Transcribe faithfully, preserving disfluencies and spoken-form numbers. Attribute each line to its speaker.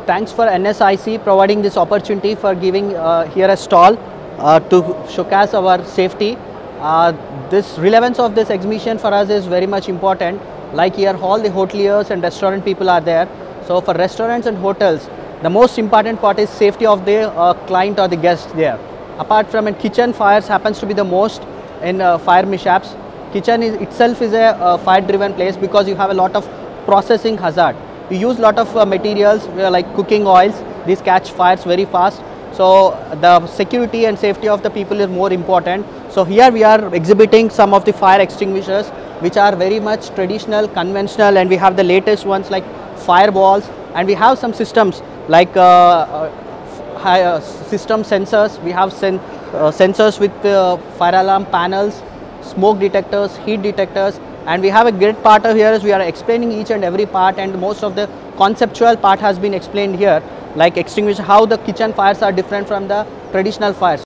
Speaker 1: thanks for N S I C providing this opportunity for giving uh, here a stall uh, to showcase our safety. Uh, this relevance of this exhibition for us is very much important. Like here, all the hoteliers and restaurant people are there. So for restaurants and hotels, the most important part is safety of the uh, client or the guest there. Apart from it, kitchen fires happens to be the most in uh, fire mishaps. Kitchen is itself is a uh, fire-driven place because you have a lot of processing hazard. You use lot of uh, materials uh, like cooking oils. These catch fires very fast. So the security and safety of the people is more important. So here we are exhibiting some of the fire extinguishers, which are very much traditional, conventional, and we have the latest ones like fireballs, and we have some systems like uh, uh, high, uh, system sensors. We have sen uh, sensors with uh, fire alarm panels, smoke detectors, heat detectors, and we have a great part of here is we are explaining each and every part, and most of the conceptual part has been explained here, like extinguish how the kitchen fires are different from the traditional fires.